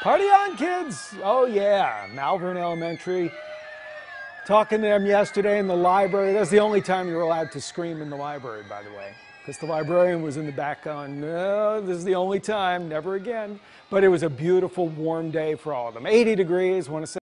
Party on, kids! Oh yeah, Malvern Elementary. Talking to them yesterday in the library. That's the only time you're allowed to scream in the library, by the way, because the librarian was in the back going, no, this is the only time, never again. But it was a beautiful, warm day for all of them. 80 degrees. Want to say